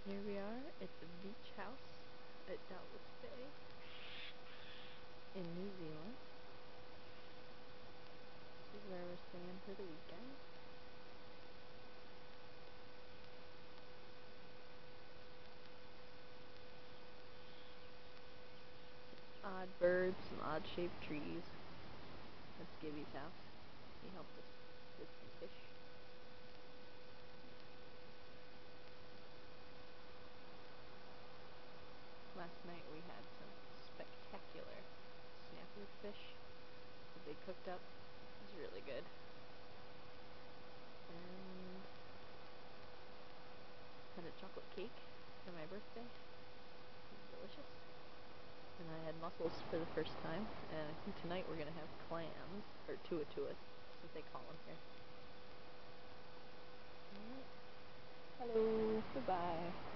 Here we are at the beach house at Dallas Bay in New Zealand. This is where we're staying for the weekend. Odd birds, some odd shaped trees. That's Gibby's house. He helped us with some fish. Last night we had some spectacular snapping fish that they cooked up. It was really good. And had a chocolate cake for my birthday. It was delicious. And I had mussels for the first time. And I think tonight we're gonna have clams, or tua-tuas, that's what they call them here. Alright. Hello. Goodbye.